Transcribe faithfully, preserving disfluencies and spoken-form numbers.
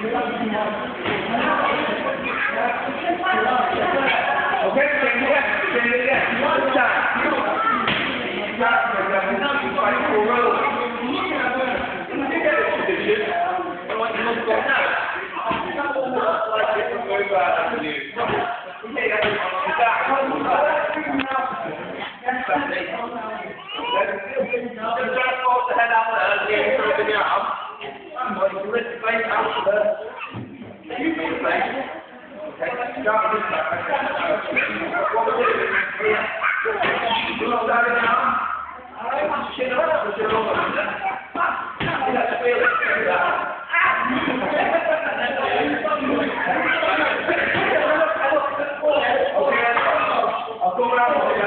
Okay, same again, same again. One time. Fight for road. You get it, position. I want you to look like that. Like it from over to you. Okay, just try to force the head out there, get it in your arm. Well, you can lift the face out there. You can the face. Okay, start this back. What we're doing is, you look down in the arm. Alright, chin up, push it over. Let's feel it. Okay, I'll go around.